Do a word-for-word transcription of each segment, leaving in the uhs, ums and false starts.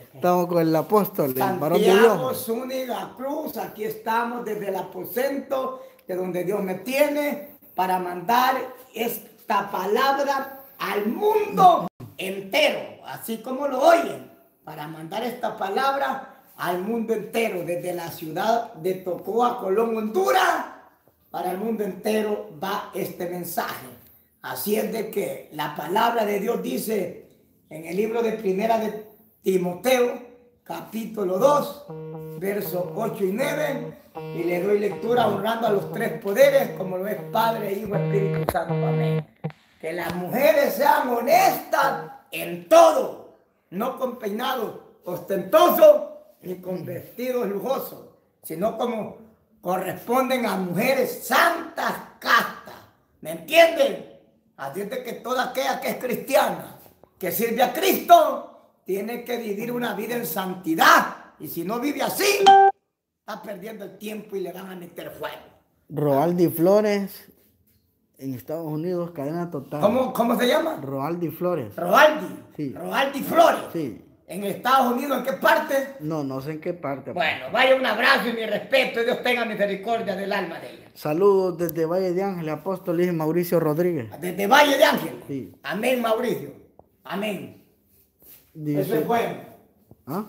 Estamos con el apóstol, el varón de Dios. Santiago Zúñiga Cruz, aquí estamos desde el aposento de donde Dios me tiene para mandar esta palabra al mundo entero, así como lo oyen, para mandar esta palabra al mundo entero, desde la ciudad de Tocoa, Colón, Honduras, para el mundo entero va este mensaje. Así es de que la palabra de Dios dice en el libro de Primera de Timoteo, capítulo dos, versos ocho y nueve, y le doy lectura honrando a los tres poderes, como lo es Padre, Hijo, Espíritu Santo. Amén. Que las mujeres sean honestas en todo, no con peinado ostentoso ni con vestidos lujosos, sino como corresponden a mujeres santas, castas. ¿Me entienden? Así es de que toda aquella que es cristiana, que sirve a Cristo, tiene que vivir una vida en santidad. Y si no vive así, está perdiendo el tiempo y le van a meter fuego. Roaldi Flores, en Estados Unidos, cadena total. ¿Cómo, cómo se llama? Roaldi Flores. Roaldi. Sí. Roaldi Flores. Sí. ¿En Estados Unidos en qué parte? No, no sé en qué parte. Bueno, vaya un abrazo y mi respeto. Y Dios tenga misericordia del alma de ella. Saludos desde Valle de Ángeles, apóstol y Mauricio Rodríguez. Desde Valle de Ángeles. Sí. Amén, Mauricio. Amén. Dice, Eso es bueno. ¿Ah?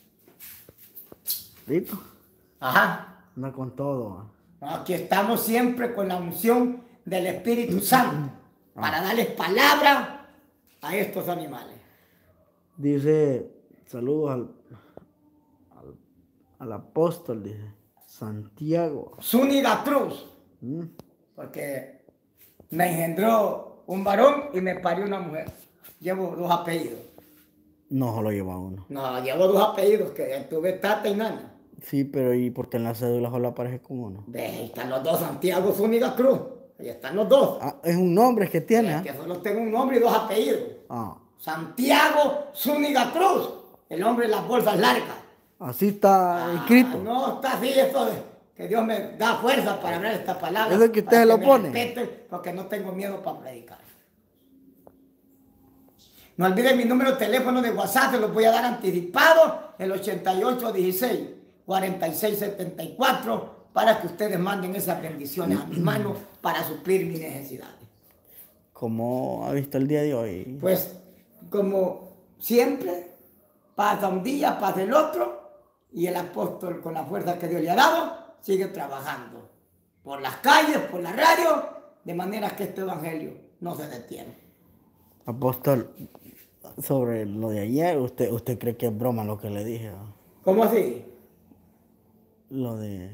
¿Listo? Ajá. Anda con todo. Aquí estamos siempre con la unción del Espíritu Santo para darles palabra a estos animales. Dice, saludos al, al, al apóstol, dice, Santiago. Zúñiga Cruz, ¿Mm? porque me engendró un varón y me parió una mujer. Llevo dos apellidos. No solo lleva uno. No, llevo dos apellidos, que tuve tata y nana. Sí, pero ¿y por qué en la cédula solo aparece como uno? Ve, ahí están los dos, Santiago Zúñiga Cruz. Ahí están los dos. Ah, es un nombre que tiene, Es ¿eh? que solo tengo un nombre y dos apellidos. Ah, Santiago Zúñiga Cruz, el hombre de las bolsas largas. así está Ah, escrito. no, está así, esto de que Dios me da fuerza para hablar esta palabra. Eso es que ustedes para lo me ponen. respeten, porque no tengo miedo para predicar. No olviden mi número de teléfono de WhatsApp, se los voy a dar anticipado, el ochenta y ocho dieciséis cuarenta y seis setenta y cuatro, para que ustedes manden esas bendiciones a mis manos para suplir mis necesidades. ¿Cómo ha visto el día de hoy? Pues, como siempre, pasa un día, pasa el otro, y el apóstol, con la fuerza que Dios le ha dado, sigue trabajando por las calles, por la radio, de manera que este evangelio no se detiene. Apóstol, sobre lo de ayer, ¿usted, usted cree que es broma lo que le dije? ¿No? ¿Cómo así? Lo de...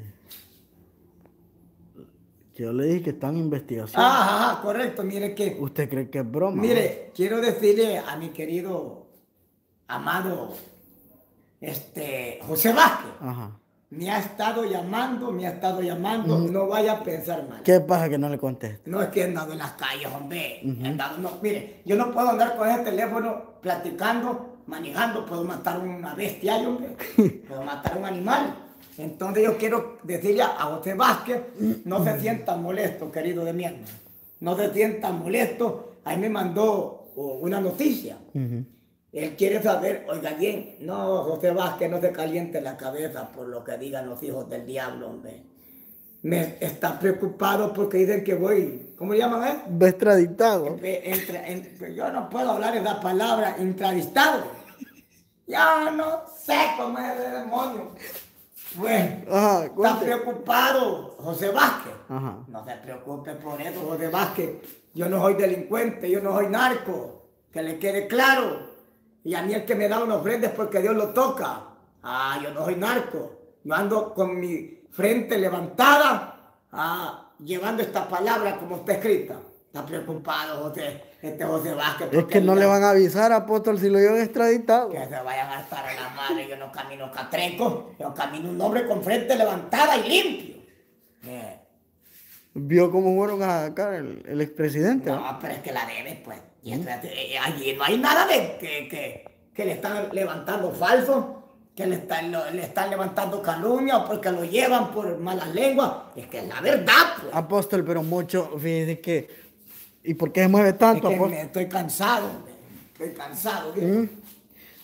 que yo le dije que está en investigación. Ah, ajá, correcto, mire que... ¿Usted cree que es broma? Mire, quiero decirle a mi querido, amado, este, José Vázquez, Ajá. me ha estado llamando, me ha estado llamando, Mm. no vaya a pensar mal. ¿Qué pasa que no le contesta? No es que he andado en las calles, hombre. Uh-huh. He andado, no, mire, yo no puedo andar con ese teléfono platicando, manejando, puedo matar una bestia, hombre. Puedo matar un animal. Entonces yo quiero decirle a José Vázquez, no se sienta molesto, querido de mi alma. No se sienta molesto. Ahí me mandó uh, una noticia. Uh-huh. Él quiere saber, oiga bien, no, José Vázquez, no se caliente la cabeza por lo que digan los hijos del diablo, hombre. Me está preocupado porque dicen que voy, ¿cómo llaman, eh? Va extraditado. Entra, entra, yo no puedo hablar esa palabra, intradistado. Ya no sé cómo es el demonio. Bueno, Ajá, está cuente. preocupado José Vázquez. Ajá. No se preocupe por eso, José Vázquez. Yo no soy delincuente, yo no soy narco. Que le quede claro. Y a mí el que me da una ofrenda es porque Dios lo toca. Ah, yo no soy narco. Yo ando con mi frente levantada, ah, llevando esta palabra como está escrita. Está preocupado José, este José Vázquez. Es que no le van a avisar, apóstol, si lo llevan extraditado. Que se vayan a estar a la madre. Yo no camino catreco, yo camino un hombre con frente levantada y limpio. Eh. ¿Vio cómo fueron a sacar el, el expresidente? No, pero es que la debe, pues. Y ¿Mm? eh, allí no hay nada de que, que, que le están levantando falso, que le están, lo, le están levantando calumnia porque lo llevan por malas lenguas. Es que es la verdad, pues. Apóstol, pero mucho, fíjese que... ¿Y por qué se mueve tanto, es que apóstol? me estoy cansado, me, estoy cansado. ¿Mm?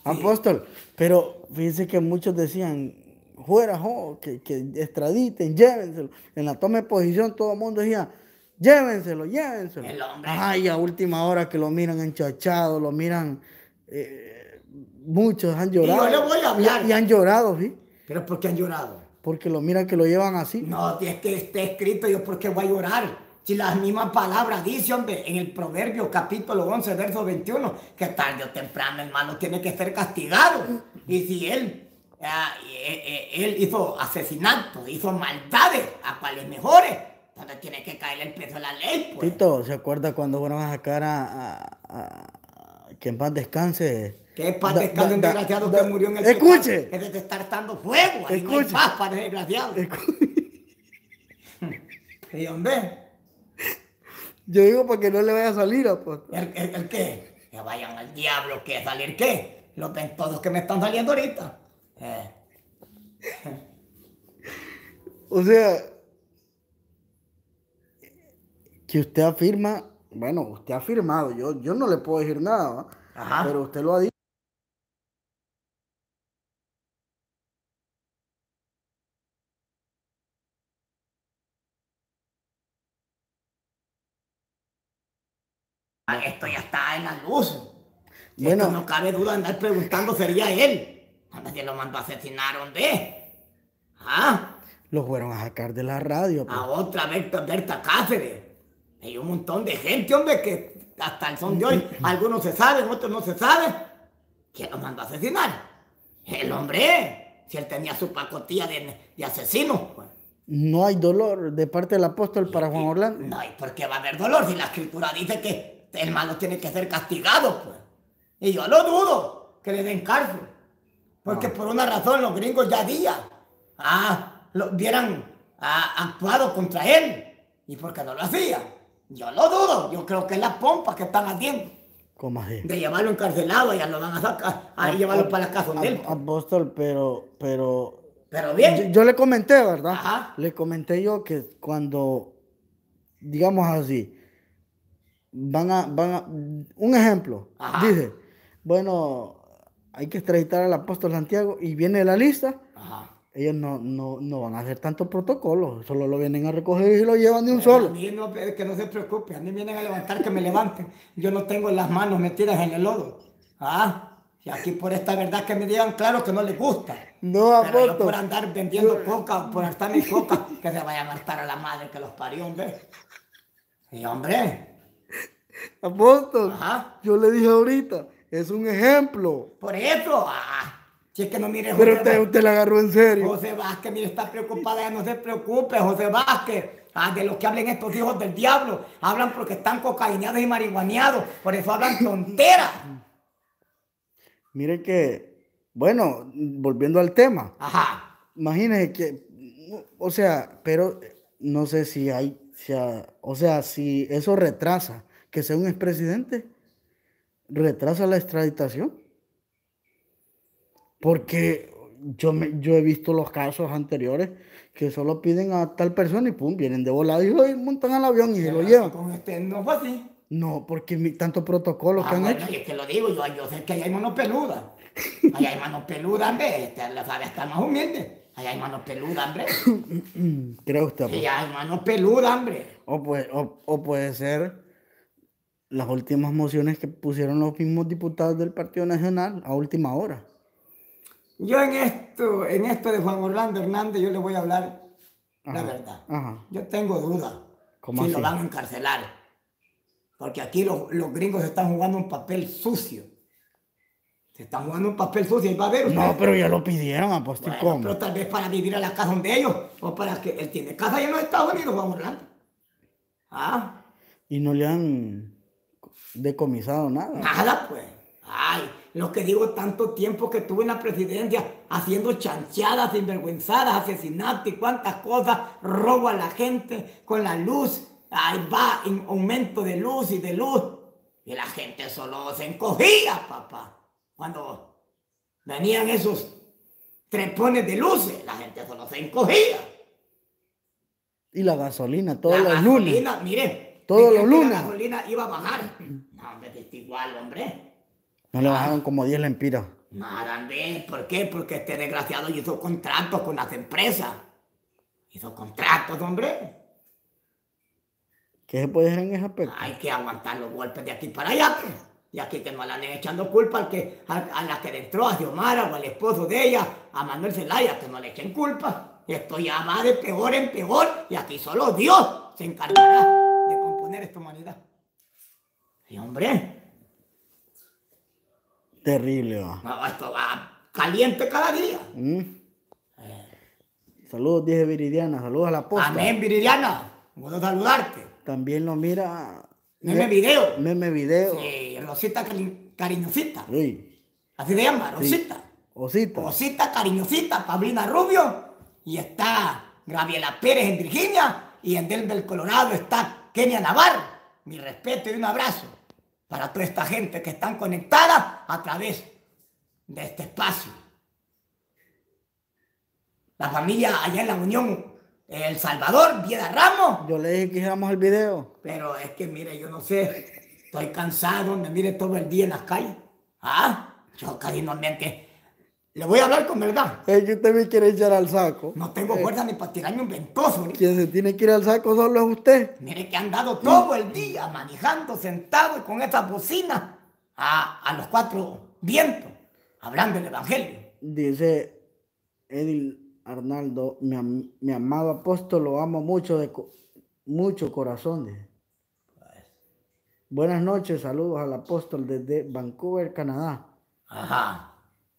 Apóstol, pero fíjense que muchos decían, fuera, jo, que, que extraditen, llévenselo. En la toma de posición todo el mundo decía, llévenselo, llévenselo. El hombre. Ay, a última hora que lo miran enchachado, lo miran, eh, muchos han llorado. Y yo le voy a hablar. Y, y han llorado, ¿sí? ¿Pero por qué han llorado? Porque lo miran que lo llevan así. No, es que esté escrito, yo por qué voy a llorar. Si las mismas palabras dice, hombre, en el Proverbio capítulo once, verso veintiuno, que tarde o temprano el malo tiene que ser castigado. Y si él, eh, él hizo asesinatos, hizo maldades, a cuales mejores, entonces tiene que caer el peso de la ley, pues. Tito, ¿se acuerda cuando fueron a sacar a, a, a que en paz descanse? Que es paz Da- descanse un da- desgraciado da- que murió en el escuche. pecado, que se está dando fuego, ahí no hay Escuche. paz para el desgraciado. Y hombre, Yo digo para que no le vaya a salir, apóstol. ¿el, el, el qué? Que vayan al diablo, ¿qué? ¿Salir qué? Los ven todos que me están saliendo ahorita. Eh. O sea, que usted afirma, bueno, usted ha afirmado, yo, yo no le puedo decir nada, ¿va? Ajá. Pero usted lo ha dicho. Ah, esto ya está en la luz. Si Bueno. esto no cabe duda de andar preguntando, sería él. A nadie lo mandó a asesinar, ¿dónde? Ah, Lo fueron a sacar de la radio, pues. a otra Berta, Berta Cáceres. Hay un montón de gente, hombre, que hasta el son de hoy, algunos se saben, otros no se saben. ¿Quién lo mandó a asesinar? El hombre, si él tenía su pacotilla de, de asesino. Pues. No hay dolor de parte del apóstol para Juan Orlando. No, ¿y por qué va a haber dolor si la escritura dice que el malo tiene que ser castigado? Pues. Y yo lo dudo, que le den cárcel. Porque Ah. por una razón los gringos ya día ah, lo hubieran ah, actuado contra él. ¿Y por qué no lo hacía? Yo lo dudo, yo creo que es la pompa que están haciendo. ¿Cómo así? De llevarlo encarcelado, ya lo van a sacar, a llevarlo para la casa de él. Apóstol, pero, pero Pero yo, bien, yo le comenté, ¿verdad? Ajá. Le comenté yo que cuando, digamos así, van a, van a, un ejemplo, Ajá. dice, bueno, hay que extraditar al apóstol Santiago y viene la lista, ajá. ellos no, no, no van a hacer tantos protocolos, solo lo vienen a recoger y lo llevan de un A solo. mí no, que no se preocupe, a mí vienen a levantar, que me levanten. Yo no tengo las manos metidas en el lodo. Ah, y aquí por esta verdad que me digan claro que no les gusta. No, Pero yo apóstol. por andar vendiendo coca, por estar en coca, que se vayan a hartar a la madre que los parió, hombre. Y hombre, Apóstol, Ajá. yo le dije ahorita, es un ejemplo. por eso, ah, si es que no mire Pero José usted, Vázquez. usted la agarró en serio. José Vázquez, mire, está preocupada, ya no se preocupe, José Vázquez. Ah, de lo que hablen estos hijos del diablo, hablan porque están cocaíneados y marihuaneados, por eso hablan tonteras. Mire que, bueno, volviendo al tema, Ajá. imagínese que, o sea, pero no sé si hay, si ha- o sea, si eso retrasa que sea un expresidente, retrasa la extraditación. Porque yo, me, yo he visto los casos anteriores que solo piden a tal persona y pum, vienen de volada y hoy montan al avión y se lo llevan. Con este no fue así. No, porque mi, tantos protocolos Ah, que han bueno, hecho. y es que lo digo, yo, yo sé que ahí hay manos peludas. Ahí hay manos peludas, hombre. Este, la sabe está más humilde. Ahí hay manos peludas, hombre. ¿Cree usted? Sí, Pues? hay manos peludas, hombre. O, puede, o, o puede ser las últimas mociones que pusieron los mismos diputados del Partido Nacional a última hora. Yo en esto, en esto de Juan Orlando Hernández, yo le voy a hablar la Ajá, verdad. ajá. Yo tengo dudas ¿Cómo si así? lo van a encarcelar. Porque aquí los, los gringos se están jugando un papel sucio. Se están jugando un papel sucio y va a ver usted. No, pero ya lo pidieron, apóstol. Bueno, ¿Cómo? pero tal vez para vivir a la casa donde ellos, o para que él tiene casa allá en los Estados Unidos, Juan Orlando. Ah, Y no le han decomisado nada. nada pues. Ay, lo que digo, tanto tiempo que tuve en la presidencia haciendo chanchadas, sinvergüenzadas, asesinatos y cuantas cosas, robo a la gente con la luz, ahí va, en aumento de luz y de luz. Y la gente solo se encogía, papá. Cuando venían esos trepones de luces, la gente solo se encogía. Y la gasolina, todos la los lunes. gasolina, mire, Todos decían los que lunes. La gasolina iba a bajar. No, hombre, es igual, hombre. No le bajaron como diez lempiras. Nada, hombre. ¿Por qué? Porque este desgraciado hizo contratos con las empresas. Hizo contratos, hombre. ¿Qué se puede hacer en ese aspecto? Hay que aguantar los golpes de aquí para allá, pues. Y aquí que no le anden echando culpa al que, a, a la que le entró a Xiomara o al esposo de ella, a Manuel Zelaya, que no le echen culpa. Esto ya va de peor en peor y aquí solo Dios se encargará de componer esta humanidad. Y hombre, Terrible, va. no, esto va caliente cada día. ¿Mm? Saludos, dije Viridiana. Saludos a la posta. Amén, Viridiana. Puedo saludarte. También lo mira. Meme video. Meme video. Sí, Rosita cari cariñosita. Uy. Así se llama, Rosita. Sí. Osita. Rosita cariñosita, Paulina Rubio. Y está Gabriela Pérez en Virginia. Y en Denver, Colorado, está Kenia Navarro. Mi respeto y un abrazo para toda esta gente que están conectada a través de este espacio. La familia allá en la Unión El Salvador, Vieda Ramos. Yo le dije que hiciéramos el video. Pero es que, mire, yo no sé, estoy cansado, me mire todo el día en las calles. ¿Ah? Yo casi no me... que le voy a hablar con verdad. Es que usted me quiere echar al saco. No tengo fuerza ni para tirarme un ventoso. ¿No? Quien se tiene que ir al saco solo es usted. Mire que han dado todo el día manejando, sentado y con esa bocina a, a los cuatro vientos, hablando del Evangelio. Dice Edil Arnaldo, mi, am mi amado apóstol, lo amo mucho, de co mucho corazón. Dice. Buenas noches, saludos al apóstol desde Vancouver, Canadá. Ajá.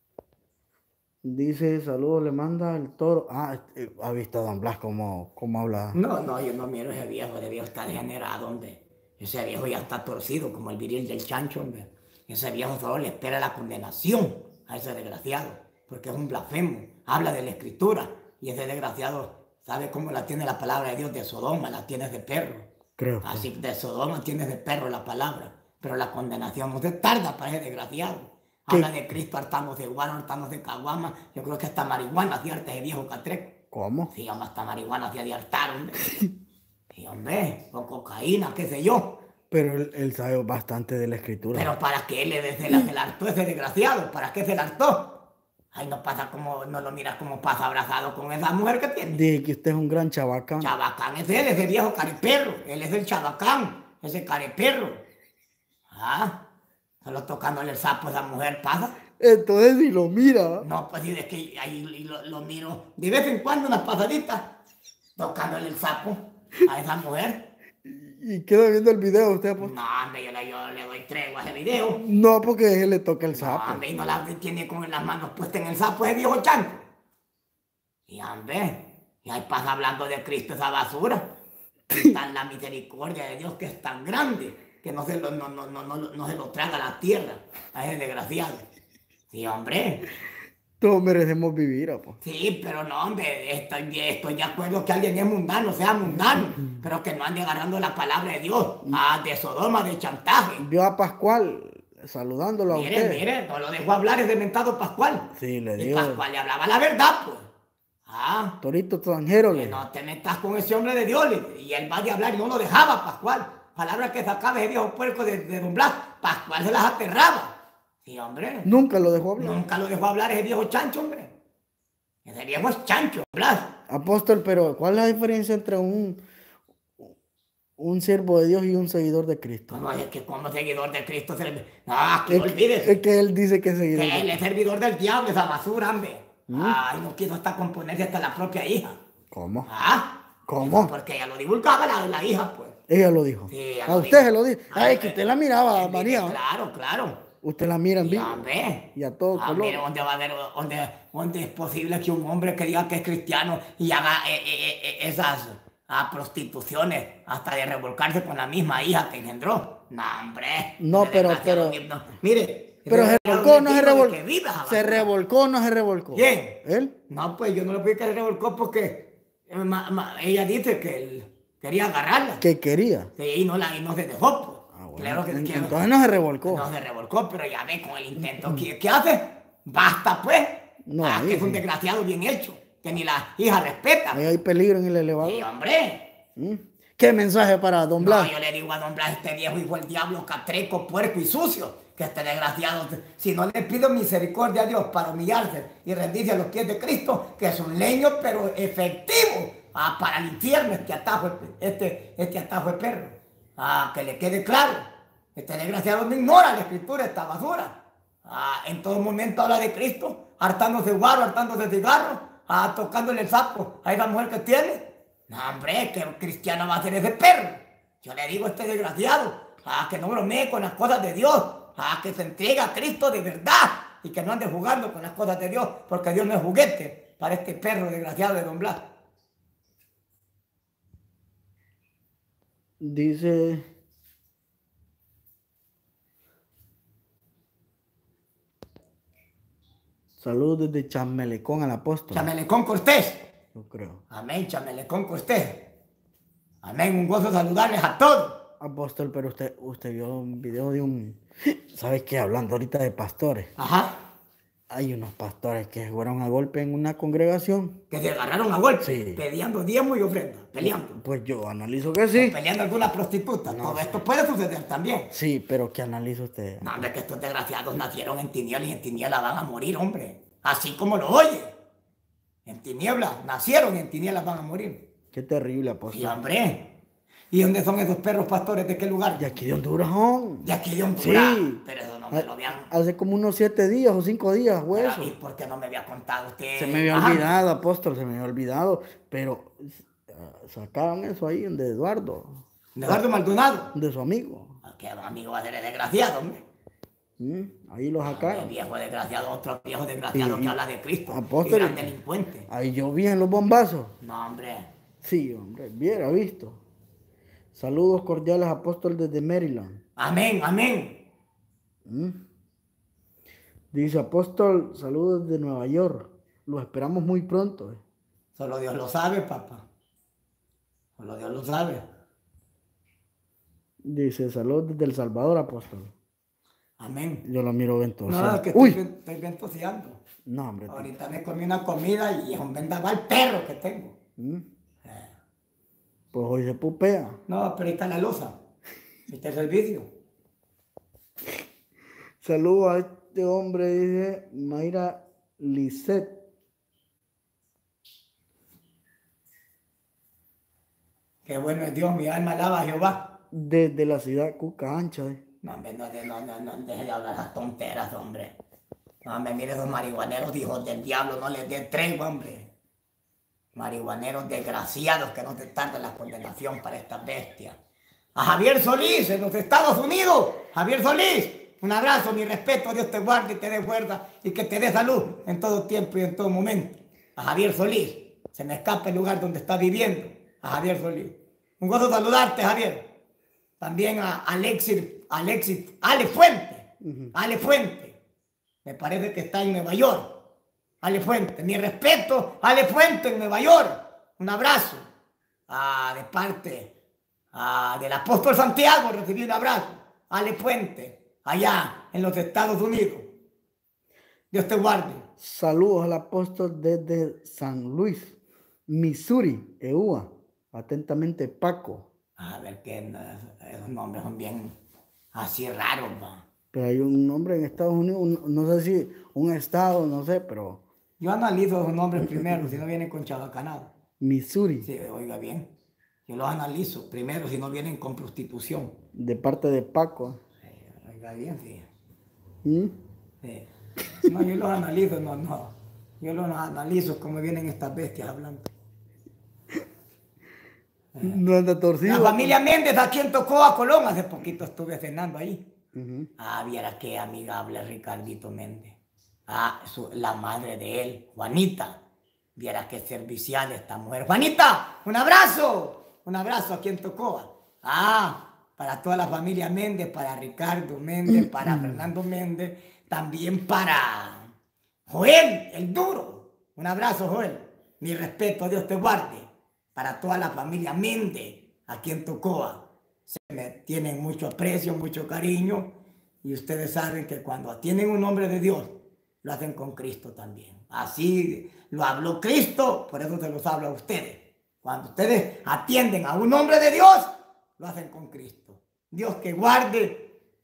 Dice, saludos, le manda el toro. Ah, ha visto a Don Blas cómo, cómo habla. No, no, yo no miro ese viejo, ese viejo está degenerado, hombre. Ese viejo ya está torcido como el viril del chancho, hombre. Ese viejo solo le espera la condenación a ese desgraciado, porque es un blasfemo, habla de la escritura, y ese desgraciado sabe cómo la tiene la palabra de Dios, de Sodoma, la tienes de perro. Creo. Así de Sodoma tienes de perro la palabra, pero la condenación no se tarda para ese desgraciado. Habla de Cristo, hartamos de guano, hartamos de caguama. Yo creo que hasta marihuana hacía harta ese viejo catreco. ¿Cómo? Sí, hombre, hasta marihuana hacía de hartar, hombre. Sí, hombre, o cocaína, qué sé yo. Pero él, él sabe bastante de la escritura. Pero ¿para qué le se la, se la hartó ese desgraciado? ¿Para qué se la hartó? Ay, no pasa como, no lo miras como pasa abrazado con esa mujer que tiene. Dije que usted es un gran chabacán. Chabacán es él, ese viejo careperro. Él es el chabacán, ese careperro. Ah, solo tocándole el sapo a esa mujer pasa. Entonces si lo mira. No, pues sí, es que ahí lo, lo miro de vez en cuando unas pasaditas, tocándole el sapo a esa mujer. Y queda viendo el video usted. Pues. No, hombre, yo le, yo le doy tregua a ese video. No, porque él le toca el sapo. No, hombre, y no la tiene con las manos puestas en el sapo ese viejo chanco. Y hombre, y ahí pasa hablando de Cristo esa basura. Y está la misericordia de Dios que es tan grande que no se lo, no, no, no, no, no se lo traga la tierra a ese desgraciado. Sí, hombre. Todos merecemos vivir, pues. Sí, pero no, hombre, estoy, estoy de acuerdo que alguien es mundano, sea mundano, pero que no ande agarrando la palabra de Dios, ah, de Sodoma, de chantaje. Vio a Pascual saludándolo a mire, usted. Mire, mire, no lo dejó hablar ese mentado Pascual. Sí, le y digo. Pascual le hablaba la verdad, pues. Ah. Torito extranjero. Que le... no te metas con ese hombre de Dios, le, y él va a hablar y no lo dejaba, Pascual. Palabras que sacaba ese viejo puerco de, de Don Blas, Pascual se las aterraba. Sí, hombre. Nunca lo dejó hablar. Nunca lo dejó hablar ese viejo chancho, hombre. Ese viejo es chancho, Blas. Apóstol, pero ¿cuál es la diferencia entre un, un siervo de Dios y un seguidor de Cristo? No, es que como seguidor de Cristo, se le... no, que es, no olvides. Es que él dice que es seguidor. Que él es servidor del diablo, esa basura, hombre. ¿Mm? Ay, no quiso hasta componerse hasta la propia hija. ¿Cómo? ¿Ah? ¿Cómo? Porque ella lo divulgaba la, la hija, pues. Ella lo dijo. Sí, a lo usted dijo. se lo dijo. Ay, es que usted la miraba, Eh, María. Claro, claro. Usted la mira en Y, vivo. hombre, Y a todo ah, color. mire, ¿dónde va a haber, dónde, dónde es posible que un hombre que diga que es cristiano y haga eh, eh, eh, esas ah, prostituciones hasta de revolcarse con la misma hija que engendró? No, hombre. No, ese pero- desgraciado pero- ni- no, mire. Pero ese se desgraciado revolcó, no es se digno de revolcó. que viva, esa Se basura. revolcó o no se revolcó. ¿Quién? ¿Él? No, pues yo no le puedo que se revolcó porque eh, ma- ma- ella dice que él quería agarrarla. Que quería. Sí, y no, la, y no se dejó, pues. Ah, bueno. Claro que, que- Entonces no se revolcó. no se revolcó, pero ya ve con el intento que, que hace. Basta, pues. No, ah, ahí que es un sí. desgraciado bien hecho. Que ni la hija respeta. Ahí hay peligro en el elevador. Sí, hombre. ¿Mm? ¿Qué mensaje para Don No, Blas? yo le digo a Don Blas, este viejo hijo del diablo, catreco, puerco y sucio. Que este desgraciado, si no le pido misericordia a Dios para humillarse y rendirse a los pies de Cristo, que es un leño pero efectivo ah, para el infierno, este atajo, este, este atajo de perro. Ah, que le quede claro. Este desgraciado no ignora la escritura, esta basura. Ah, en todo momento habla de Cristo, hartándose de guaro, hartándose de cigarro, ah, tocándole el saco a esa mujer que tiene. No, hombre, que cristiano va a ser ese perro. Yo le digo a este desgraciado, ah, que no bromee con las cosas de Dios, ah, que se entregue a Cristo de verdad y que no ande jugando con las cosas de Dios, porque Dios no es juguete para este perro desgraciado de Don Blas. Dice, saludos desde Chamelecón al apóstol. Chamelecón Cortés. Yo creo. Amén, Chamelecón Cortés. Amén, un gozo saludarles a todos. Apóstol, pero usted, usted vio un video de un, ¿sabes qué? Hablando ahorita de pastores. Ajá. Hay unos pastores que fueron a golpe en una congregación. Que se agarraron a golpe, Sí. peleando diezmo y ofrenda, peleando. Pues yo analizo que sí. Peleando alguna prostituta. No Todo sé. esto puede suceder también. Sí, pero ¿qué analiza usted? No, hombre, que estos desgraciados nacieron en tinieblas y en tinieblas van a morir, hombre. Así como lo oye. En tinieblas, nacieron y en tinieblas van a morir. Qué terrible, apóstol. Y hombre, ¿y dónde son esos perros pastores? ¿De qué lugar? De aquí de Honduras, ¿no? De aquí de Honduras. Sí. Pero eso no me lo habían... Hace como unos siete días o cinco días, güey. Pero, ¿y por qué no me había contado usted? Se me había Ajá. olvidado, apóstol, se me había olvidado. Pero ah, sacaron eso ahí de Eduardo, De Eduardo Maldonado. de su amigo. ¿Qué amigo va a ser el desgraciado, hombre? ¿Mm? Ahí lo El sacaron. viejo desgraciado, otro viejo desgraciado Y- que habla de Cristo. apóstol. Y gran delincuente. Ahí llovían los bombazos. No, hombre. Sí, hombre, viera visto. Saludos cordiales, apóstol, desde Maryland. Amén, amén. ¿Mm? Dice apóstol, saludos desde Nueva York. Los esperamos muy pronto. eh. Solo Dios lo sabe, papá. Solo Dios lo sabe. Dice saludos desde El Salvador, apóstol. Amén. Yo lo miro No, ventoseando. es que Uy, estoy, estoy ventoseando. no, hombre. Ahorita me comí una comida y es un vendaval perro que tengo. ¿Mm? Pues hoy se pupea. No, pero ahí está la loza. Ahí está el servicio. Saludos a este hombre, dice Mayra Lisset. Qué bueno es Dios, mi alma alaba a Jehová. Desde la ciudad Cuca Ancha. eh. No, hombre, no, no, no, no, deje de hablar esas tonteras, hombre. No, hombre, mire esos marihuaneros, hijos del diablo, no les dé tregua, hombre. Marihuaneros desgraciados que no te tarda la condenación para estas bestias. A Javier Solís, en los Estados Unidos. Javier Solís, un abrazo, mi respeto, Dios te guarde y te dé fuerza y que te dé salud en todo tiempo y en todo momento. A Javier Solís, se me escapa el lugar donde está viviendo. A Javier Solís. Un gozo saludarte, Javier. También a Alexis, Alexis, Ale Fuente, Ujú. Ale Fuente. Me parece que está en Nueva York. Ale Fuente, mi respeto, Ale Fuente en Nueva York. Un abrazo. Ah, de parte ah, del apóstol Santiago recibí un abrazo. Ale Fuente, allá en los Estados Unidos. Dios te guarde. Saludos al apóstol desde San Luis, Missouri, E U A. Atentamente, Paco. A ver que no, esos nombres son bien así raros, ¿no? Pero hay un nombre en Estados Unidos, un- no sé si un estado, no sé, pero Yo analizo los nombres primero, si no vienen con chabacanado. Missouri, Sí, oiga bien. Yo los analizo primero si no vienen con prostitución. de parte de Paco. Eh, Oiga bien, sí. ¿Mm? Sí. No, yo los analizo, no, no. Yo los analizo como vienen estas bestias hablando. No anda torcido. La familia Méndez, ¿a quién tocó a Colón? Hace poquito estuve cenando ahí. Ujú. Ah, viera qué amigable Ricardito Méndez. Ah, su- la madre de él, Juanita. Viera qué servicial esta mujer. Juanita, un abrazo. Un abrazo a quien tocó. Ah, para toda la familia Méndez, para Ricardo Méndez, para Fernando Méndez, también para Joel, el duro. Un abrazo, Joel. Mi respeto, Dios te guarde. Para toda la familia Méndez, aquí en Tocoa. Se me tienen mucho aprecio, mucho cariño. Y ustedes saben que cuando atienden un nombre de Dios, lo hacen con Cristo también. Así lo habló Cristo, por eso se los hablo a ustedes. Cuando ustedes atienden a un nombre de Dios, lo hacen con Cristo. Dios que guarde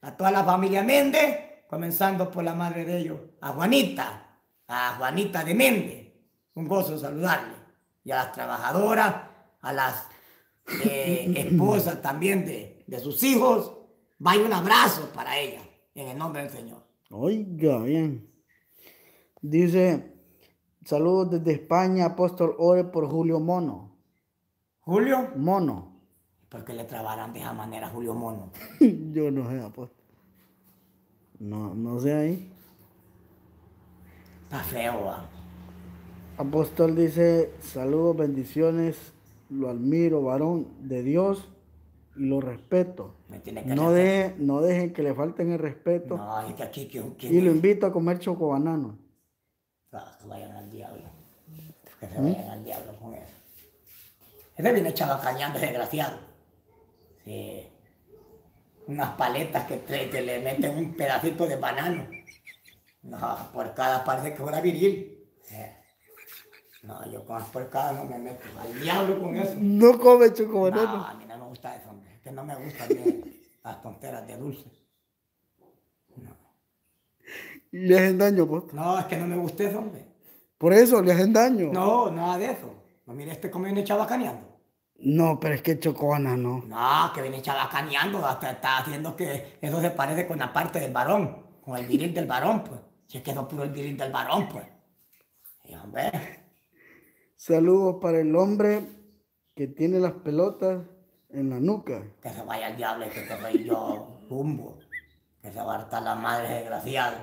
a toda la familia Méndez, comenzando por la madre de ellos, a Juanita, a Juanita de Méndez. Un gozo saludarle. Y a las trabajadoras, a las eh, esposas también de, de sus hijos. Vaya un abrazo para ellas, en el nombre del Señor. Oiga, bien. Dice, saludos desde España, apóstol, ore por Julio Mono. Julio, Mono. ¿por qué le trabaran de esa manera a Julio Mono? Yo no sé, apóstol. No, no sé ahí. Está feo, ¿va? Apóstol dice, saludos, bendiciones, lo admiro, varón de Dios, y lo respeto. Me tiene que No, respetar. deje, no dejen que le falten el respeto. No, es que aquí, ¿quién, quién Y lo es? invito a comer chocobanano. Ah, que vayan al diablo. Que se vayan al diablo con eso. Ese viene chabacañando, desgraciado. Sí. Unas paletas que, tre- que le meten un pedacito de banano. No, por cada parece que fuera viril. Eh. No, yo con las porcadas no me meto. Al diablo con eso. No come No, chocobanano. a mí no me gusta eso, hombre. Es que no me gustan ni las tonteras de dulce. Le hacen daño, apóstol. No, es que no me gusta eso, hombre. Por eso le hacen daño. No, nada de eso. No, mire, este como viene chabacaneando. No, pero es que chocobanano. No, que viene chabacaneando, hasta está haciendo que eso se parece con la parte del varón, con el viril del varón, pues. Si es que eso es puro el viril del varón, pues. Y hombre, Saludos para el hombre que tiene las pelotas en la nuca. que se vaya al diablo y que te soy yo, Jumbo. Que se va a hartar la madre desgraciado.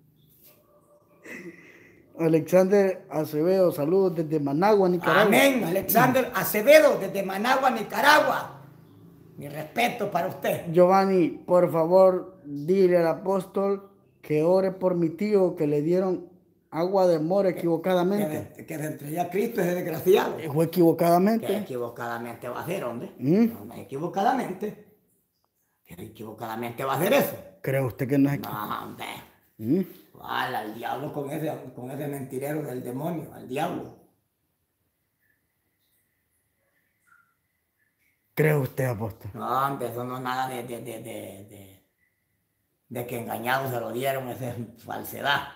Alexander Acevedo, saludos desde Managua, Nicaragua. Amén, Alexander Acevedo, desde Managua, Nicaragua. Mi respeto para usted. Giovanni, por favor, dile al apóstol que ore por mi tío que le dieron agua de mora Que, equivocadamente. de- que se entregue a Cristo ese desgraciado. Fue Que equivocadamente. equivocadamente va a hacer, hombre. ¿Mm? No, no, equivocadamente. Que equivocadamente va a hacer eso. ¿Cree usted que no es aquí? No, hombre. ¿Mm? Al, al diablo con ese, con ese mentirero del demonio, al diablo. ¿Cree usted, apóstol? No, hombre, eso no es nada de, de, de, de, de, de que engañados se lo dieron, esa es falsedad.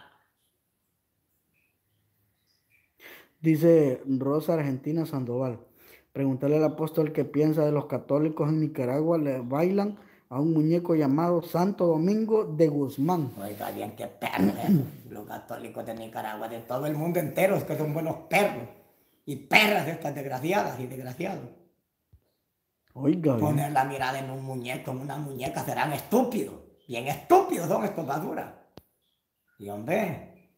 Dice Rosa Argentina Sandoval. Preguntarle al apóstol qué piensa de los católicos en Nicaragua. Le bailan a un muñeco llamado Santo Domingo de Guzmán. Oiga, bien, qué perros esos, los católicos de Nicaragua, de todo el mundo entero, es que son buenos perros. Y perras estas desgraciadas y desgraciados. Oiga, bien. Poner la mirada en un muñeco, en una muñeca, serán estúpidos. Bien estúpidos son estos basuras. Y hombre,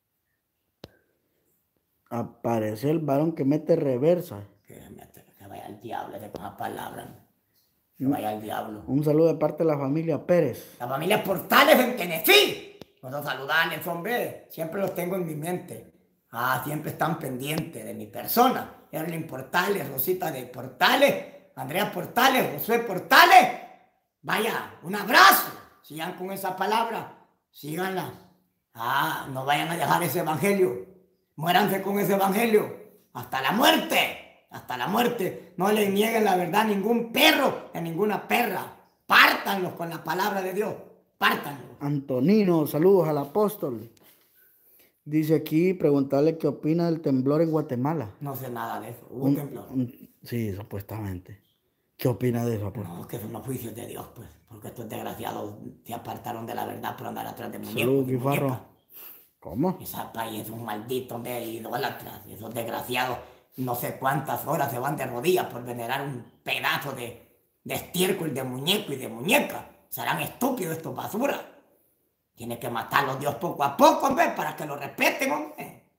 Aparece el varón que mete reversa. que, que vaya al diablo de con esas palabras. Que vaya al diablo. Un saludo de parte de la familia Pérez. La familia Portales en Tennessee. Puedo saludarles, hombre. Siempre los tengo en mi mente. Ah, siempre están pendientes de mi persona. Evelyn Portales, Rosita de Portales, Andrea Portales, Josué Portales. Vaya, un abrazo. Sigan con esa palabra. Síganla. Ah, no vayan a dejar ese evangelio. Muéranse con ese evangelio. Hasta la muerte. Hasta la muerte. No le nieguen la verdad a ningún perro, a ninguna perra. Pártanlos con la palabra de Dios. Pártanlos. Antonino, saludos al apóstol. Dice aquí, preguntarle qué opina del temblor en Guatemala. No sé nada de eso. Hubo Un- temblor. un- sí, supuestamente. ¿Qué opina de eso, apóstol? No, que son los juicios de Dios, pues. Porque estos desgraciados se apartaron de la verdad por andar atrás de muñecos. Saludos, y Guifarro. muñecas. ¿Cómo? Ese país es un maldito de idólatras. Esos desgraciados, no sé cuántas horas se van de rodillas por venerar un pedazo de, de estiércol de muñeco y de muñeca. Serán estúpidos estos basuras. Tiene que matarlos Dios poco a poco, hombre, para que lo respeten, hombre.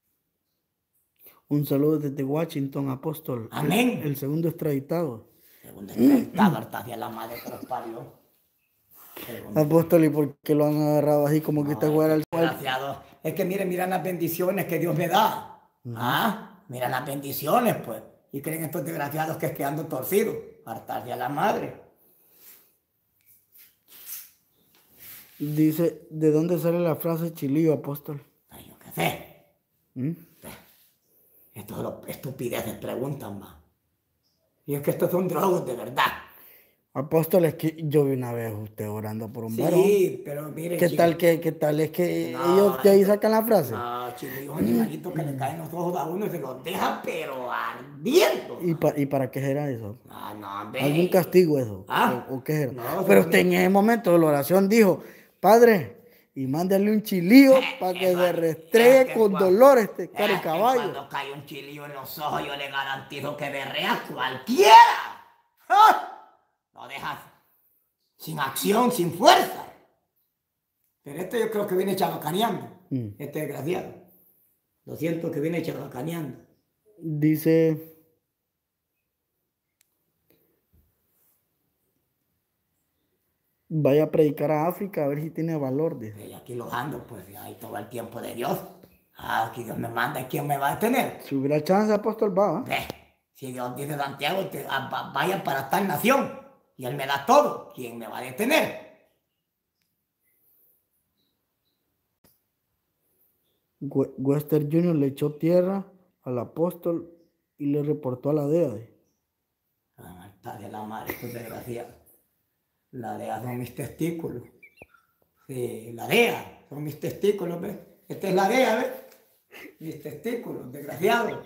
Un saludo desde Washington, apóstol. Amén. El, el segundo extraditado. Segundo extraditado, harta hacia la madre que los parió. Segundo. Apóstol, ¿y por qué lo han agarrado así como que No, este güey era el... desgraciado. Es que miren, miran las bendiciones que Dios me da. ¿Ah? Miran las bendiciones, pues. Y creen estos desgraciados que es que ando torcido. Hartarse a la madre. Dice, ¿de dónde sale la frase chilillo, apóstol? Ay, yo qué sé. ¿Mm? Estos son los estupideces preguntan, va. Y es que estos son drogos de verdad. Apóstol, es que yo vi una vez usted orando por un varón. Sí, pero mire, ¿Qué chico. tal, qué, qué tal? Es que No, ellos de ahí sacan la frase. No, chico, y un animalito que le caen los ojos a uno y se los deja, pero ardiendo. ¿Y, pa- ¿Y para qué era eso? Ah, no, hombre. ¿Algún castigo eso? ¿Ah? ¿O, o qué era? No, Pero son usted en mis- ese momento de la oración dijo, Padre, y mándale un chilío Eh, para eh, que va- se restregue es que con cua- dolor este es cara de que caballo. Cuando cae un chilillo en los ojos, yo le garantizo que berrea cualquiera. ¡Ah! Lo dejas sin acción, sin fuerza. Pero este yo creo que viene chabacaneando. Mm. Este desgraciado. Lo siento que viene chabacaneando. Dice, vaya a predicar a África a ver si tiene valor. Dice. Y aquí los ando, pues ahí todo el tiempo de Dios. Ah, aquí Dios me manda, ¿quién me va a detener? Si hubiera chance, apóstol, va. ¿eh? Ve, si Dios dice Santiago, te, a, va- vaya para tal nación, y Él me da todo, ¿quién me va a detener? We- Wester Junior le echó tierra al apóstol y le reportó a la D E A. dice. Ah, está de la madre, pues desgraciado. La D E A son mis testículos. Sí, la D E A son mis testículos, ¿ves? Esta es la D E A, ¿ves? Mis testículos, desgraciado.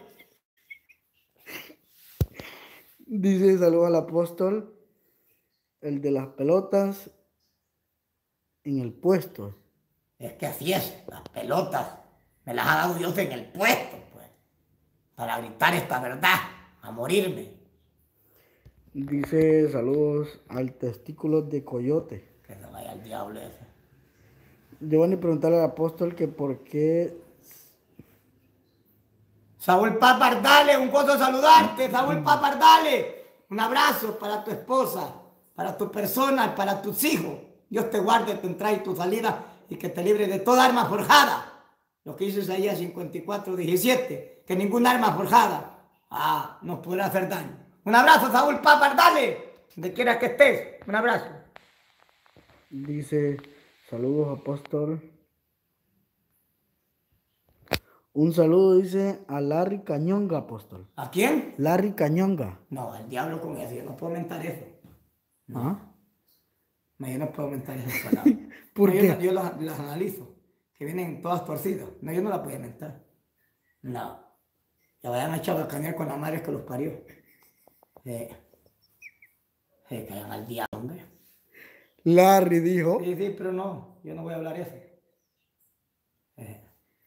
Dice, saludos al apóstol, el de las pelotas en el puesto. Es que así es, las pelotas me las ha dado Dios en el puesto, pues, para gritar esta verdad, a morirme. Dice, saludos al testículo de coyote. Que no vaya al diablo ese. Yo voy a preguntarle al apóstol que por qué... Saúl Papardale, un gusto saludarte, Saúl Papardale. Un abrazo para tu esposa, para tu persona, para tus hijos. Dios te guarde tu entrada y tu salida y que te libre de toda arma forjada. Lo que dice Isaías cincuenta y cuatro, diecisiete, que ninguna arma forjada ah, nos podrá hacer daño. Un abrazo, Saúl Papardale, donde quiera que estés. Un abrazo. Dice, saludos apóstol. Un saludo, dice, a Larry Cañonga, apóstol. ¿A quién? Larry Cañonga. No, el diablo con eso, yo no puedo aumentar eso. ¿Ah? No, yo no puedo aumentar esas palabras. ¿Por No, qué? Yo, yo las, las analizo, que vienen todas torcidas. No, yo no las puedo aumentar. No. Ya vayan a chabacanear con la madre que los parió. Eh, se caigan al diablo, hombre. Larry dijo. Sí, sí, pero no, yo no voy a hablar eso. Eh.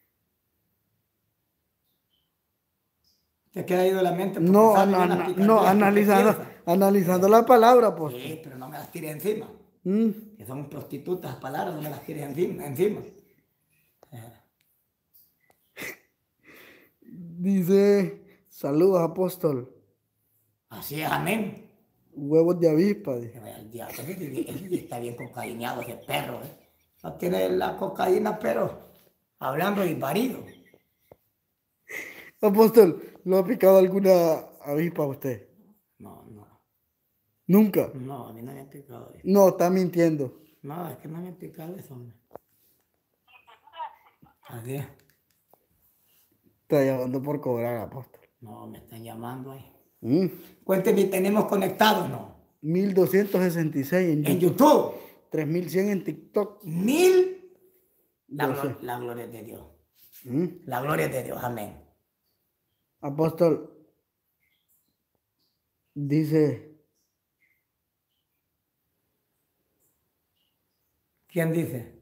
¿Te queda ido de la mente? Porque No, sabe no, bien las no, picardías no, que usted analizando, piensa. analizando la palabra, apóstol. Sí, pero no me las tires encima. Mm. Que son prostitutas, palabras, no me las tires encima. encima. Eh. Dice, saludos apóstol. Así es, amén. Huevos de avispa. Dice. Que vaya al diablo. Ese sí- ese sí está bien cocaíneado ese perro, ¿eh? No tiene la cocaína, pero hablando disvarido. Apóstol, ¿lo ha picado alguna avispa a usted? No, no. Nunca. No, a mí no me han picado eso. No, está mintiendo. No, es que no me han picado eso, hombre. Así es. Está llamando por cobrar, apóstol. No, me están llamando ahí. Mm. Cuénteme, ¿tenemos conectados no? mil doscientos sesenta y seis en En YouTube. YouTube, tres mil cien en TikTok. mil. La, Doce. glo- la gloria es de Dios. Mm. La gloria es de Dios, amén. Apóstol, dice, ¿Quién dice?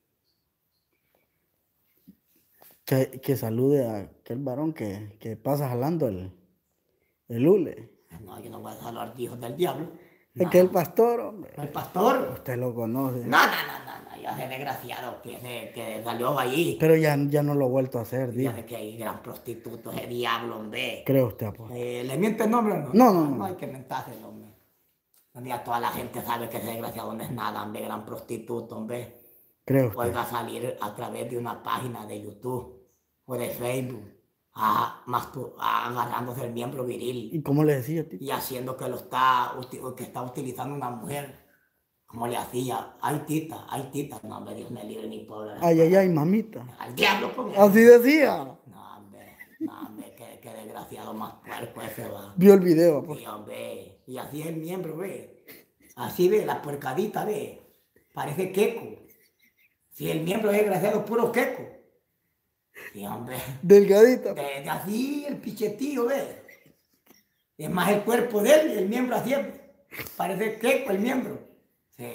que, que salude a aquel varón que, que pasa jalando el, el hule. No, yo no voy a saludar hijos del diablo. Es No. que el pastor, hombre, El pastor. usted lo conoce. No, no, no, no, no, ya ese desgraciado que, se, que salió ahí. Pero ya, ya no lo ha vuelto a hacer, Ya dijo. de que hay gran prostituto, ese diablo, hombre. ¿Cree usted, apóstol? Eh, ¿Le miente el nombre o no? No, no, no. No hay que mentárselo, hombre. Un día toda la gente sabe que ese desgraciado no es nada, hombre, gran prostituto, hombre. ¿Cree usted? Oiga, salir a través de una página de YouTube o de Facebook, a, mastu- a agarrándose el miembro viril ¿Y cómo le decía, tío? y haciendo que lo está, uti- que está utilizando una mujer. Como le hacía, hay tita, hay tita. No, hombre, Dios me libre ni pobre. Ay, ay, ay, mamita. Al diablo con él. Así decía. No, hombre, no, hombre, qué, qué desgraciado más puerco ese va. Vio el video, apóstol. Sí, hombre, y así es el miembro, ve. Así ve, la puercadita ve. Parece queco. Si el miembro es desgraciado, puro queco. Sí, hombre. Delgadita. De, de así el pichetillo, ve. Es más el cuerpo de él, el miembro así. Parece queco el miembro. Sí.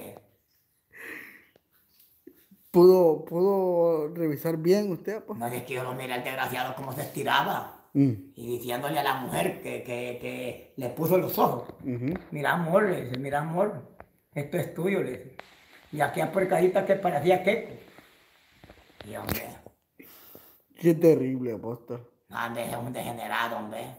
¿Pudo, pudo revisar bien usted, pues? No es que yo lo mire al desgraciado como se estiraba. Mm. Y diciéndole a la mujer que, que, que le puso los ojos. Ujú. Mira, amor, le dice, mira, amor, esto es tuyo, le dice. Y aquella puercadita que parecía queco. Y hombre, Qué terrible, apóstol. hombre, es un degenerado, hombre.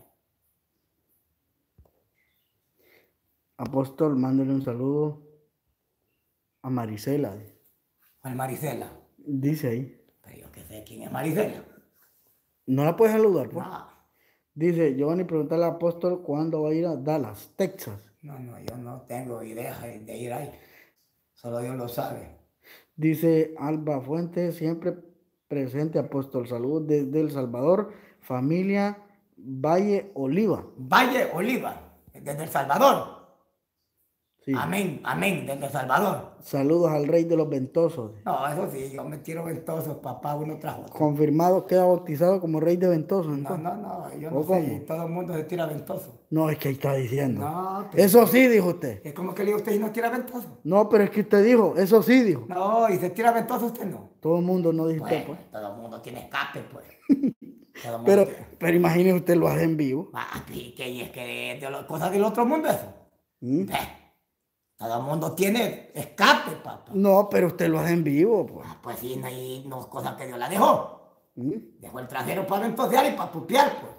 Apóstol, mándele un saludo a Marisela. Juan Maricela. Dice ahí. Pero yo qué sé quién es Maricela. ¿No la puedes saludar, pues? No, Dice, Giovanni, preguntarle al apóstol cuándo va a ir a Dallas, Texas. no, no, yo no tengo idea de ir ahí. Solo Dios lo sabe. Dice Alba Fuentes, siempre presente, apóstol. Saludos desde El Salvador, familia Valle Oliva. Valle Oliva, desde El Salvador. Sí. Amén, amén, desde El Salvador. Saludos al rey de los ventosos. No, eso sí, yo me tiro ventosos, papá, uno tras otro. Confirmado, queda bautizado como rey de ventosos. No, Entonces. no, no, yo no ¿O sé, cómo? todo el mundo se tira ventoso. No, es que ahí está diciendo. No, pero- Eso sí, dijo usted. Es como que le digo a usted y no tira ventoso. No, pero es que usted dijo, eso sí, dijo. No, y se tira ventoso usted no. Todo el mundo no dice usted, Bueno, pues. todo el mundo tiene escape, pues. Todo el mundo Pero, tiene- pero imagínese usted lo hace en vivo. Ah, y que y es que es de lo- cosas del otro mundo eso. ¿Mm? Ve, todo el mundo tiene escape, papá. No, pero usted lo hace en vivo, pues. Ah, pues sí, no hay no es cosa que Dios la dejó. ¿Mm? Dejó el trasero para ventosear y para pupear, pues.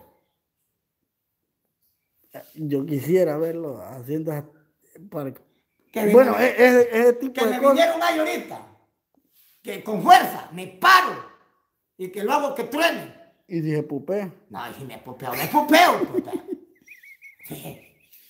Yo quisiera verlo haciendo esa- para- Que Bueno, vine- es, es- ese tipo que de me cosas. vinieron ahí ahorita, que con fuerza me paro y que lo hago que truene. Y dije, pupé. No, y si me pupeo, me pupeo, pues. Sí.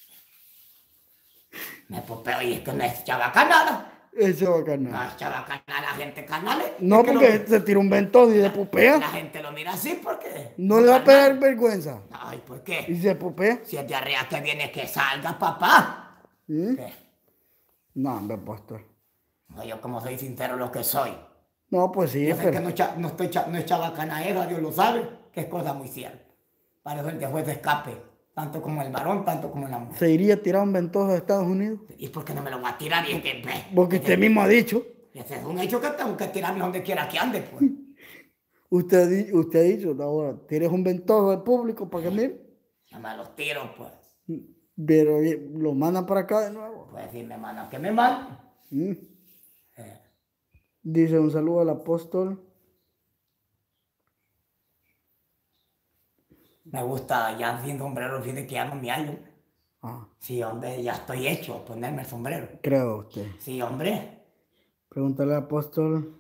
Me pupeo y es que no es chavacanada. Ese No bacana. es chavacanada, la gente canales. No, es que porque lo- se tira un ventoso y de la pupea. gente lo mira así porque... No le va a pegar vergüenza. Ay, ¿por Y qué? se pupea. Si es diarrea que viene, que salga, papá. ¿Mm? ¿Qué? No, hombre, apóstol. No, yo como soy sincero lo que soy. No, pues sí, Yo sé pero... que no, cha- no, estoy cha- no es chabacana esa, Dios lo sabe, que es cosa muy cierta. Para eso el dejó de escape, tanto como el varón, tanto como la mujer. ¿Se iría a tirar un ventoso de Estados Unidos? ¿Y por qué no me lo va a tirar? Y es que, ve, Porque usted mismo ha dicho. ese es un hecho que tengo que tirarme donde quiera que ande, pues. Usted, ha di- usted ha dicho, ahora, tienes un ventoso del público para que mire. Ya me los tiro, pues. Pero oye, lo mandan para acá de nuevo. Pues si me mandan, que me mandan. ¿Mm? Eh, Dice un saludo al apóstol. me gusta ya sin sombrero, fíjate que ya no me hallo. Ah, Sí, hombre, ya estoy hecho a ponerme el sombrero. creo usted. Sí, hombre. Pregúntale al apóstol.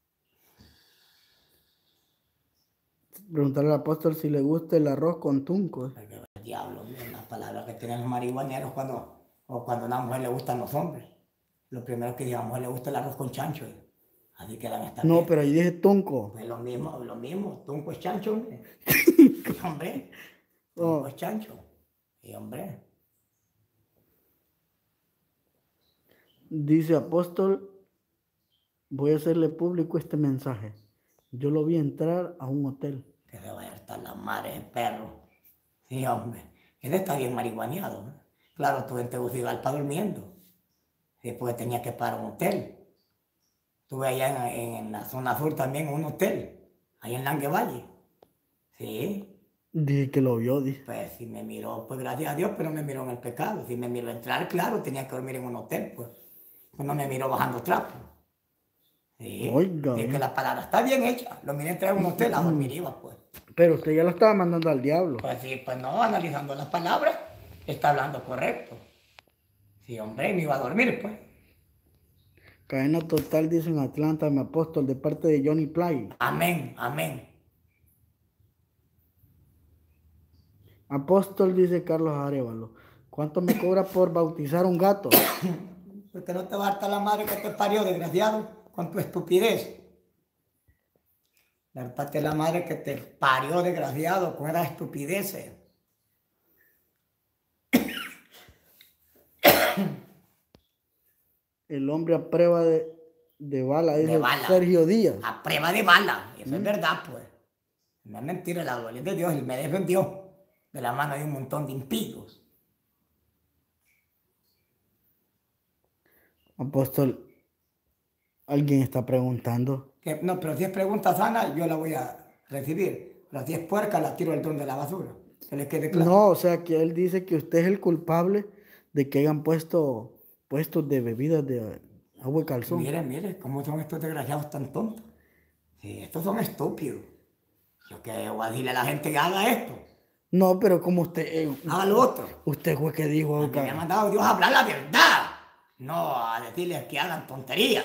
Pregúntale al apóstol si le gusta el arroz con tunco. Porque el diablo, mira, las palabras que tienen los marihuaneros cuando, o cuando a una mujer le gustan los hombres. Lo primero que dice a una mujer le gusta el arroz con chancho. eh. Así que la está No, bien. pero ahí dije tunco. Pues lo mismo, lo mismo. Tunco es chancho, hombre. Sí, hombre. Tunco Oh. es chancho. Sí, hombre. Dice apóstol, voy a hacerle público este mensaje. Yo lo vi entrar a un hotel. Que se vaya a estar la madre del perro. Sí, hombre. Él está bien marihuaneado. ¿no? Claro, estuve en Tegucigalpa durmiendo. Después tenía que parar un hotel. Estuve allá en, en la zona sur también en un hotel. Ahí en Langue Valle. Sí. Dije que lo vio, dice. Pues si me miró, pues gracias a Dios, pero me miró en el pecado. Si me miró entrar, claro, tenía que dormir en un hotel, pues. Pues no me miró bajando trapos. Sí. Oiga, Es eh. que la palabra está bien hecha. Lo miré entrar en un hotel, a dormir iba, pues. Pero usted ya lo estaba mandando al diablo. Pues sí, pues no, analizando las palabras, está hablando correcto. Sí, hombre, me iba a dormir, pues. Cadena total, dice en Atlanta, mi apóstol, de parte de Johnny Play. Amén, amén. Apóstol, dice Carlos Arevalo. ¿Cuánto me cobra por bautizar un gato? Porque no te va a hartar la madre que te parió, desgraciado, con tu estupidez. Hartate la madre que te parió, desgraciado, con esas estupideces. El hombre a prueba de, de bala, dice De bala. Sergio Díaz. A prueba de bala. Eso es verdad, pues. No es mentira, la gloria de Dios. Él me defendió de la mano de un montón de impíos. Apóstol, alguien está preguntando. Que, no, pero si es pregunta sana, yo la voy a recibir. Pero si es puerca, la tiro al don de la basura. Que le quede claro. No, o sea, que él dice que usted es el culpable de que hayan puesto puestos de bebidas de agua y calzón. Mire, mire, cómo son estos desgraciados tan tontos. Sí, estos son estúpidos. Yo que voy a decirle a la gente que haga esto. No, pero como usted... eh, Haga lo otro. usted fue que dijo... A mí que- me ha mandado Dios a hablar la verdad. No a decirles que hagan tonterías.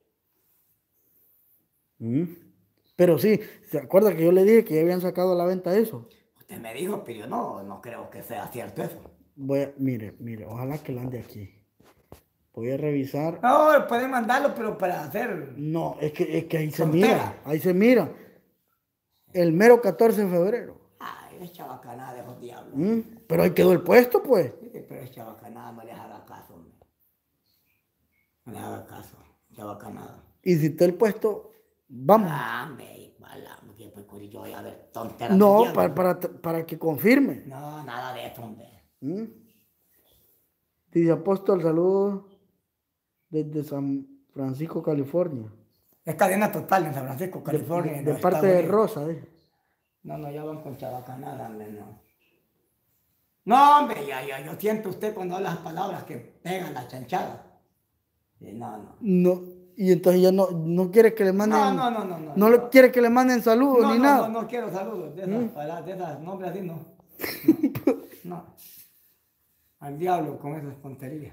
¿Mm? Pero sí, ¿se acuerda que yo le dije que ya habían sacado a la venta eso? Usted me dijo, pero yo no, no creo que sea cierto eso. Voy a, mire, mire, ojalá que la ande aquí. Voy a revisar. No, pueden mandarlo, pero para hacer... No, es que, es que ahí se Frontera. mira, ahí se mira. El mero catorce de febrero. Ay, es chabacanada de los diablos. ¿Mm? Pero ahí quedó el puesto, pues. Sí, pero es chabacanada, no les haga caso, hombre. No les haga caso, chabacanada. Y si está el puesto, vamos. Ah, hombre, igual, hombre, pues por yo voy a ver tonteras. No, del diablo. para, para, para que confirme. No, nada de eso, hombre. ¿Mm? Dice Apóstol, saludos desde San Francisco, California. Es cadena total en San Francisco, De, California. de- en de los parte Estados de Unidos. Rosa, dice. No, no, ya van con chabacanada, hombre, no. No, hombre, ya, ya, yo siento usted cuando habla las palabras que pegan la chanchada. Sí, no, no. No, y entonces ya no, no quiere que le manden. No, no, no, no, no. No le quiere que le manden saludos No, ni no, nada. no, no quiero saludos de esas palabras, de esas nombres así, no. No. No. Al diablo con esas tonterías.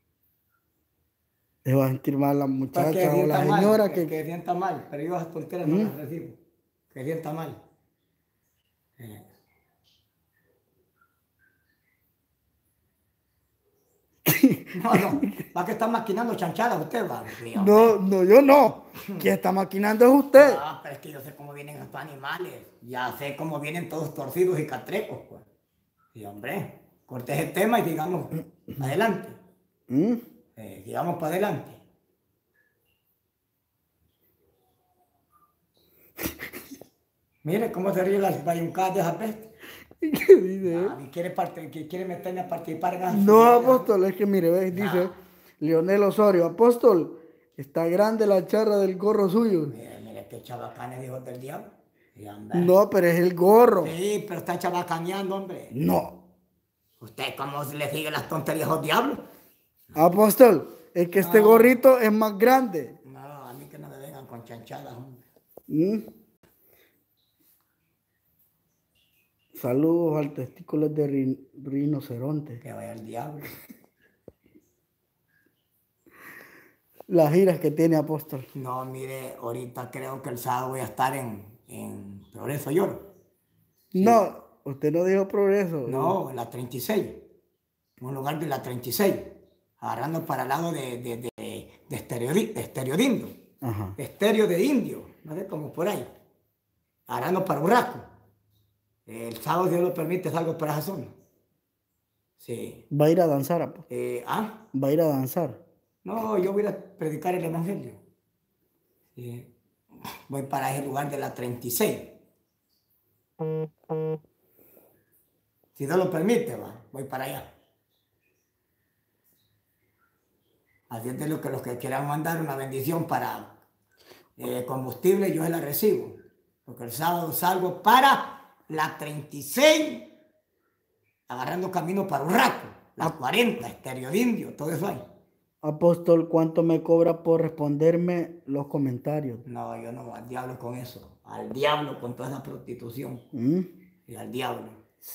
Le va a sentir mal la Para muchacha que o sienta la mal, señora que, que. que sienta mal, pero yo esas tonterías no ¿Mm? las recibo. Que sienta mal. Eh. No, no, va que está maquinando chanchadas usted, va. Mío, No, no, yo no. Quien está maquinando es usted. Ah, pero es que yo sé cómo vienen estos animales. Ya sé cómo vienen todos torcidos y catrecos, pues. Y hombre, corte ese tema y digamos, adelante. ¿Mm? Eh, sigamos para adelante. Mire cómo se ríe las bayuncadas de esa peste. ¿Qué dice? Ah, y quiere, parte, que quiere meterme a participar en esas No, tonterías. apóstol, es que mire, ve, dice Ah. Leonel Osorio, apóstol, está grande la charra del gorro suyo. Mire, mire, qué chabacanes hijos del diablo. Sí, hombre. No, pero es el gorro. Sí, pero están chabacaneando, hombre. No. ¿Usted cómo le sigue las tonterías a los diablos? Apóstol, es que este No. gorrito es más grande. No, a mí que no me vengan con chanchadas, hombre. ¿Mm? Saludos al testículo de rin- rinoceronte. Que vaya el diablo. Las giras que tiene Apóstol. No, mire, ahorita creo que el sábado voy a estar en, en Progreso Lloro. No, usted no dijo progreso. No, en la treinta y seis. En un lugar de la treinta y seis. Agarrando para el lado de, de, de, de, Estereo, de Esteriodindo. Ajá. Estéreo de Indio. No sé, como por ahí. Agarrando para Urraco. El sábado, si Dios lo permite, salgo para esa zona. Sí. Va a ir a danzar, apóstol. Eh, ¿Ah? Va a ir a danzar. No, yo voy a ir a predicar el Evangelio. Sí. Voy para ese lugar de la treinta y seis. Si Dios lo permite, va, voy para allá. Así es de lo que los que quieran mandar una bendición para eh, combustible, yo se la recibo. Porque el sábado salgo para la treinta y seis, agarrando camino para Urraco, la cuarenta, Estéreo de Indio, todo eso hay. Apóstol, ¿cuánto me cobra por responderme los comentarios? No, yo no, al diablo con eso. Al diablo con toda esa prostitución. ¿Mm? Y al diablo.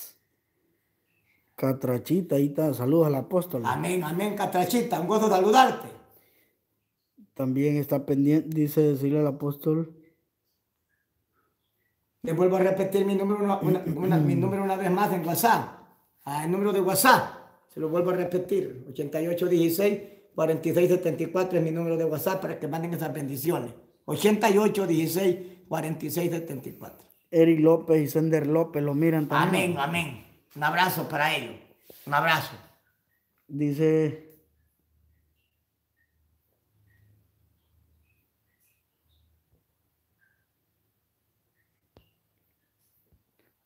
Catrachita, ahí está. Saludos al apóstol. Amén, amén, Catrachita. Un gozo saludarte. También está pendiente, dice decirle al apóstol. Les vuelvo a repetir mi número una, una- una- mi número una vez más en WhatsApp. Ah, el número de WhatsApp. Se lo vuelvo a repetir. ochenta y ocho dieciséis cuarenta y seis setenta y cuatro es mi número de WhatsApp para que manden esas bendiciones. ochenta y ocho dieciséis cuarenta y seis setenta y cuatro. Eric López y Sender López lo miran también. Amén, amén. Un abrazo para ellos. Un abrazo. Dice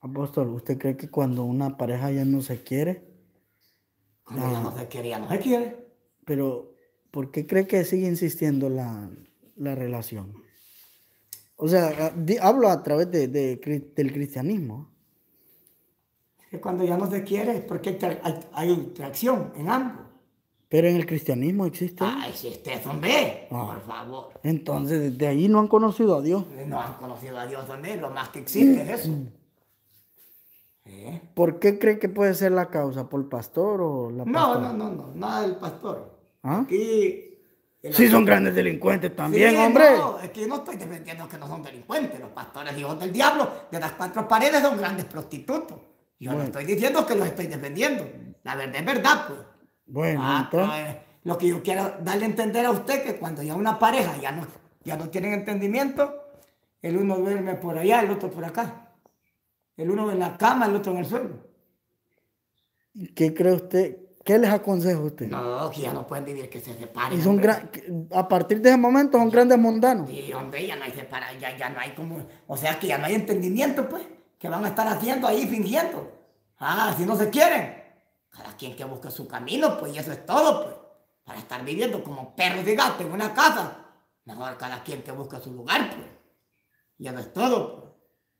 Apóstol, ¿usted cree que cuando una pareja ya no se quiere? Cuando ya no se quiere, ya no se quiere. Pero, ¿por qué cree que sigue insistiendo la, la relación? O sea, di- hablo a través de, de cri- del cristianismo. Que cuando ya no se quiere es porque hay, tra- hay, hay tracción en ambos. Pero en el cristianismo existe. Ah, existe eso, hombre. Ah. Por favor. Entonces, desde ahí no han conocido a Dios. No han conocido a Dios, hombre. Lo más que existe es eso. ¿Eh? ¿Por qué cree que puede ser la causa? ¿Por el pastor o la No, pastora? no, no, no. Nada del pastor. ¿Ah? Aquí. el- Sí, son grandes delincuentes también, Sí, hombre. No, es que yo no estoy defendiendo que no son delincuentes. Los pastores hijos del diablo de las cuatro paredes son grandes prostitutos. Yo no Bueno. estoy diciendo que los estoy defendiendo. La verdad es verdad, pues. Bueno, Ah, pero, entonces, eh, lo que yo quiero darle a entender a usted que cuando ya una pareja ya no, ya no tienen entendimiento, el uno duerme por allá, el otro por acá. El uno en la cama, el otro en el suelo. ¿qué cree usted? ¿Qué les aconseja usted? No, que ya no pueden vivir, que se separen. Y son hombre. gran- que- a partir de ese momento son grandes mundanos. Sí, hombre, ya no hay separación, ya, ya no hay como, o sea que ya no hay entendimiento, pues, que van a estar haciendo ahí fingiendo. Ah, si no se quieren, cada quien que busque su camino, pues, y eso es todo, pues, para estar viviendo como perros y gatos en una casa. Mejor cada quien que busque su lugar, pues, y eso es todo, pues.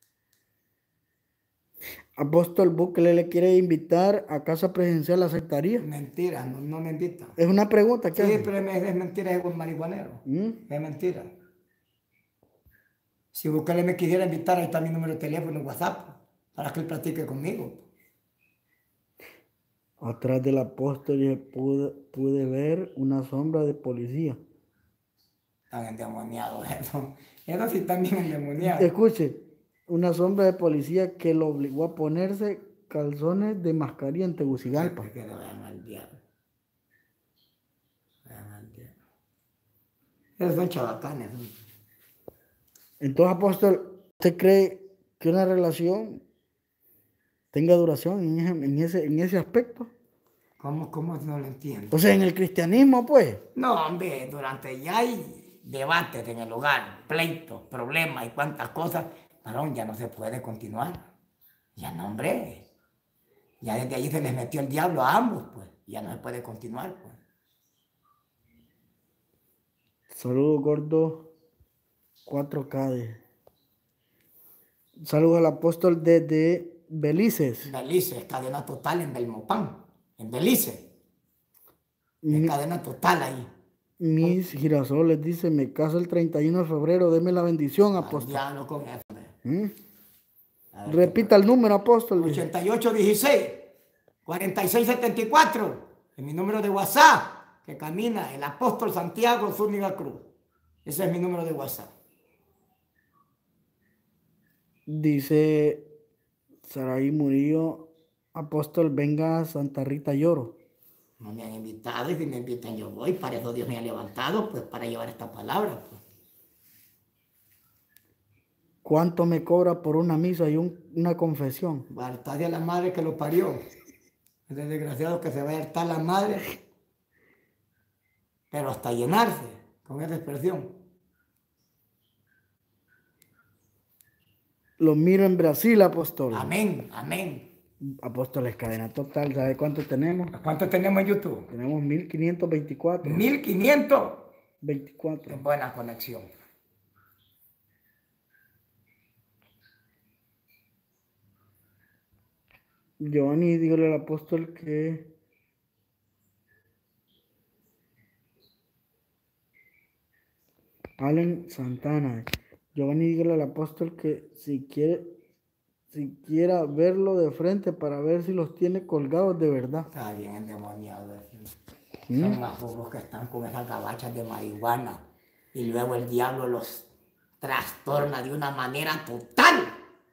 Apóstol Bukele le quiere invitar a casa presidencial, ¿aceptaría? Mentira, no, no me invitan. Es una pregunta que Sí, hace. pero es, es mentira, es un marihuanero. ¿Mm? Es mentira. Si Bukele me quisiera invitar, ahí está mi número de teléfono en WhatsApp, para que él platique conmigo. Atrás del apóstol yo pude, pude ver una sombra de policía. Están endemoniados, eso. Eso sí están bien endemoniados. Escuche, una sombra de policía que lo obligó a ponerse calzones de mascarilla en Tegucigalpa. Que lo vayan al diablo. Vayan al diablo. Esos son chavacanes. ¿No? Entonces, apóstol, ¿usted cree que una relación tenga duración en ese, en ese, en ese aspecto? ¿Cómo, cómo no lo entiendo? O sea, en el cristianismo, pues. No, hombre, durante ya hay debates en el hogar, pleitos, problemas y cuantas cosas, varón, ya no se puede continuar. Ya no, hombre. Ya desde ahí se les metió el diablo a ambos, pues. Ya no se puede continuar, pues. Saludos, gordo. cuatro K. de- Saludos al apóstol desde Belices. Belice, es cadena total en Belmopán, en Belice. Es Mi- cadena total ahí. Mis girasoles dice, me caso el treinta y uno de febrero, deme la bendición, Al apóstol. diablo con eso. hombre. ¿Mm? A ver, Repita el número, apóstol. ochenta y ocho dieciséis, cuarenta y seis setenta y cuatro. Es mi número de WhatsApp, que camina el apóstol Santiago Zúñiga Cruz. Ese es mi número de WhatsApp. Dice Saraí Murillo, apóstol, venga a Santa Rita Lloro. No me han invitado y si me invitan yo voy. Para eso Dios me ha levantado, pues para llevar esta palabra. Pues. ¿Cuánto me cobra por una misa y un- una confesión? Va a hartarse a la madre que lo parió. Ese desgraciado que se va a hartar la madre. Pero hasta llenarse con esa expresión. Lo miro en Brasil, apóstol. Amén, amén. Apóstoles, cadena total, ¿sabe cuánto tenemos? ¿Cuánto tenemos en YouTube? Tenemos mil quinientos veinticuatro. mil quinientos. veinticuatro. Es buena conexión. Giovanni, dígale al apóstol que Allen Santana. Giovanni, dígale al apóstol que si quiere, si quiera verlo de frente para ver si los tiene colgados de verdad. Está bien endemoniado. ¿Mm? Son más burros que están con esas gabachas de marihuana. Y luego el diablo los trastorna de una manera total.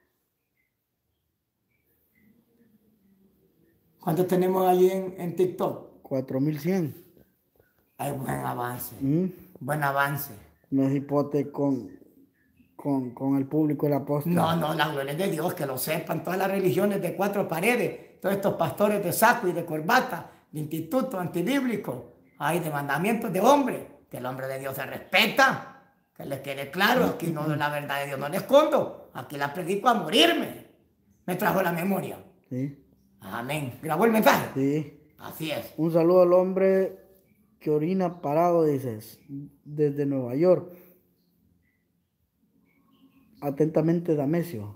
¿Cuánto tenemos allí en, en TikTok? cuatro mil cien. Hay buen avance. ¿Mm? Buen avance. No es hipote con, con, con el público del apóstol. No, no, la gloria es de Dios, que lo sepan todas las religiones de cuatro paredes, todos estos pastores de saco y de corbata, de instituto antibíblico, hay de mandamientos de hombre, que el hombre de Dios se respeta, que les quede claro, aquí no la verdad de Dios no la escondo, aquí la predico a morirme. me trajo a la memoria. Sí. Amén. ¿Grabó el mensaje? Sí. Así es. Un saludo al hombre que orina parado, dices, desde Nueva York. Atentamente, Damesio.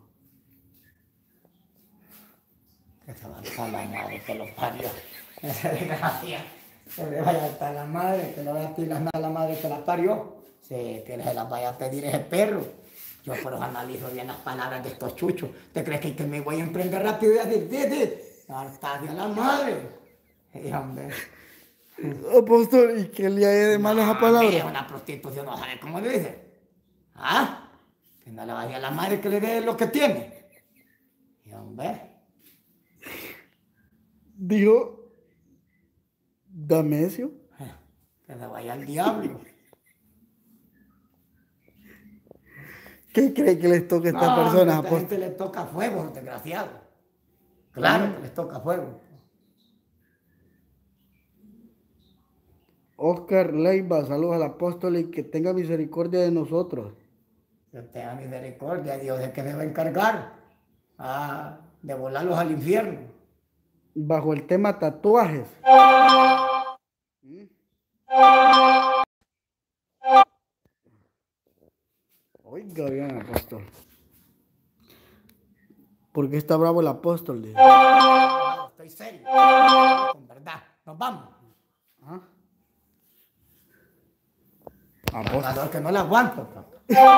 Que se va a estar la madre que lo parió. Esa desgracia. Que le vaya a estar la madre, que le vaya a tirar a la madre que la parió. Sí, que se la vaya a pedir ese perro. Yo por eso analizo bien las palabras de estos chuchos. ¿Te crees que, que me voy a emprender rápido y decir, sí, sí, harta de la madre? Y hombre. Apóstol, ¿y qué le hay de malo a esa Es palabra? una prostitución, no sabe cómo dice. ¿Ah? Que no le vaya a la madre que le dé lo que tiene. Y hombre. Dijo Damesio. Que se vaya al diablo. ¿Qué cree que les toca a estas No, personas, a esta apóstol? gente le toca fuego, desgraciado. Claro que les toca fuego. Oscar Leiva, saludos al apóstol y que tenga misericordia de nosotros. Que tenga misericordia, Dios es que se va a encargar ah, de volarlos al infierno. Bajo el tema tatuajes. Oiga bien, apóstol. ¿Por qué está bravo el apóstol? Dice. No, estoy serio, con verdad. Nos vamos. ¿Ah? Apóstol, Apóstol. que no la aguanto. Papá.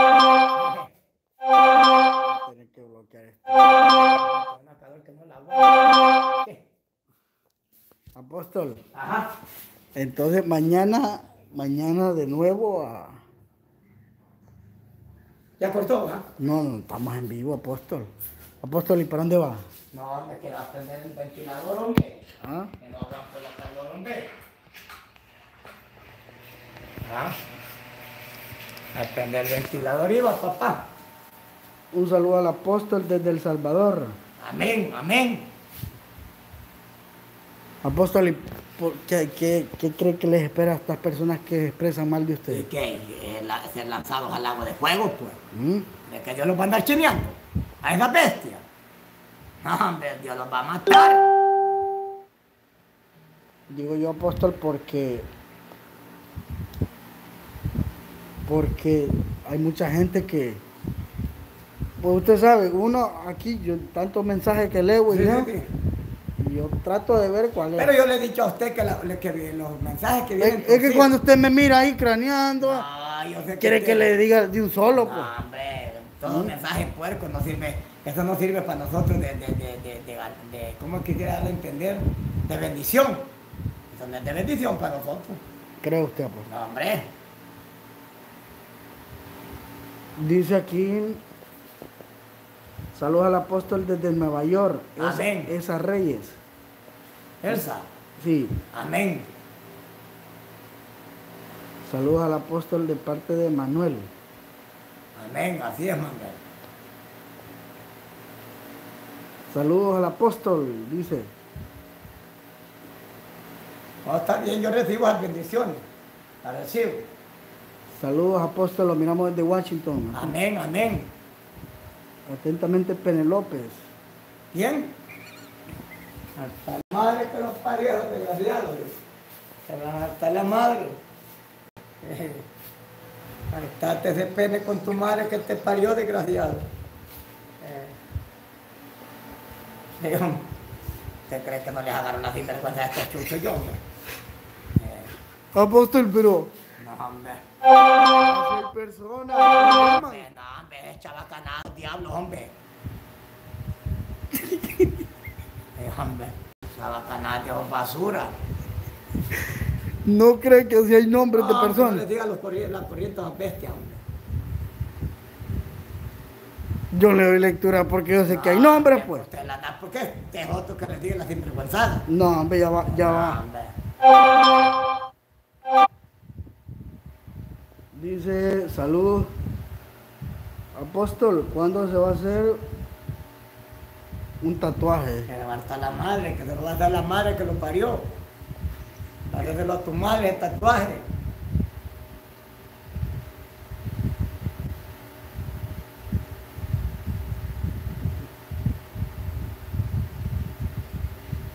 Tiene que bloquear esto. Una calor que no la aguanto. ¿Qué? Apóstol. Ajá. Entonces mañana, mañana de nuevo a... ¿Ya cortó, ah? No, no, estamos en vivo, apóstol. Apóstol, ¿y para dónde va? No, me quiero prender el ventilador, hombre. ¿Ah? Que no aguanto la calor, hombre. ¿Ah? A prender el ventilador iba, papá. Un saludo al apóstol desde El Salvador. Amén, amén. Apóstol, ¿y por qué, qué, qué cree que les espera a estas personas que expresan mal de ¿Y usted? qué? Eh, la- Ser lanzados al agua de fuego, pues. ¿Mm? ¿De que Dios los va a andar chineando? A esa bestia. No, hombre, Dios los va a matar. Digo yo, apóstol, porque porque hay mucha gente que, pues usted sabe, uno aquí, yo tantos mensajes que leo y Sí, leo, sí, sí. y yo trato de ver cuál es. Pero yo le he dicho a usted que, la- que los mensajes que Es, vienen... es por que sí- cuando usted me mira ahí craneando, No, yo sé quiere que usted- le diga de un solo, pues. No, hombre, todo mensaje puerco no sirve, eso no sirve para nosotros de, de, de, de, de, de- ¿cómo quisiera darle a entender? De bendición. Eso no es de bendición para nosotros. Cree usted, apóstol. No, hombre. Dice aquí, saludos al apóstol desde Nueva York, esa, Amén. esa Reyes. Elsa. Sí, Amén. saludos al apóstol de parte de Manuel. Amén. Así es, Manuel. Saludos al apóstol, dice. No, está bien, yo recibo las bendiciones. Las recibo. Saludos apóstol, lo miramos desde Washington. Amén, amén. Atentamente, Penelópez. ¿Quién? Hasta la madre que los parió, desgraciados. Hasta la madre. Hartate ese pene con tu madre que te parió, desgraciado. Eh. Digo, ¿usted cree que no les agarro la sinvergüenza a estos chuchos yo, hombre? Eh, Apóstol, pero... no, hombre. Hay personas que llaman. Hombre, no, hombre, es chabacanado, diablo, hombre. Eh, hombre, chabacanado es basura. No cree que si hay nombres de No, hombre, personas. No les diga los corri- las corrientes a las bestias, hombre. Yo le doy lectura porque yo sé que hay No, nombres, hombre, pues. usted la da, ¿por qué? Usted es otro que les diga las sinvergüenzadas. No, hombre, ya va, ya No, va. hombre. Dice, saludos. Apóstol, ¿cuándo se va a hacer un tatuaje? Que le va a estar la madre, que se lo va a dar la madre que lo parió. Dáselo a tu madre el tatuaje.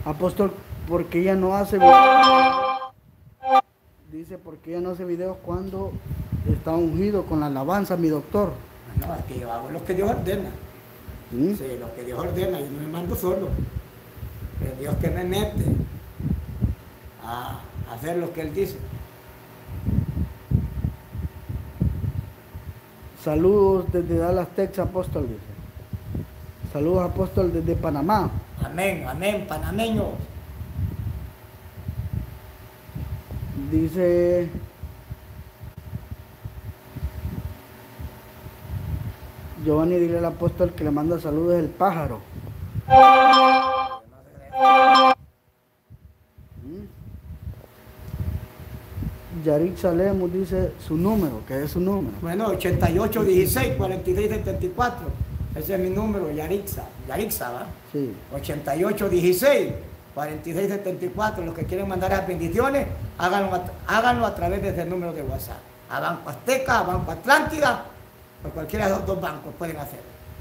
Apóstol, porque ella no hace videos. Dice, porque ella no hace videos cuando está ungido con la alabanza, mi doctor. No, es que yo hago lo que Dios ordena. ¿Mm? Sí, lo que Dios ordena, yo no me mando solo. Es Dios que me mete a hacer lo que Él dice. Saludos desde Dallas, Texas, apóstol, dice. Saludos, apóstol, desde Panamá. Amén, amén, panameños. Dice, Giovanni, dile al apóstol que le manda saludos el pájaro. ¿Mm? Yaritza Lemus dice su número, que es su número. Bueno, ochenta y ocho, dieciséis, cuarenta y seis, setenta y cuatro. Ese es mi número, Yaritza. Yaritza, ¿va? Sí. ochenta y ocho, dieciséis, cuarenta y seis, setenta y cuatro. Los que quieren mandar las bendiciones, háganlo a, háganlo a través de ese número de WhatsApp. A Banco Azteca, a Banco Atlántida, o cualquiera de los dos bancos pueden hacer.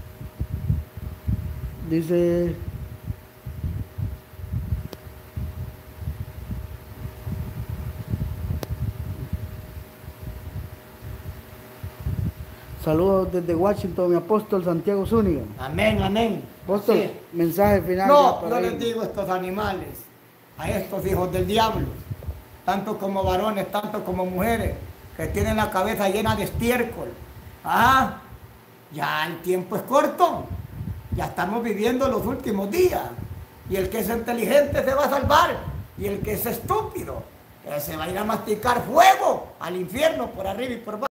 Dice, saludos desde Washington, mi apóstol Santiago Zúñiga. Amén, amén. Apóstol, Sí. mensaje final. No, para yo ir. les digo a estos animales, a estos hijos del diablo, tanto como varones, tanto como mujeres, que tienen la cabeza llena de estiércol. Ah, ya el tiempo es corto, ya estamos viviendo los últimos días. Y el que es inteligente se va a salvar, y el que es estúpido, que se va a ir a masticar fuego al infierno por arriba y por abajo.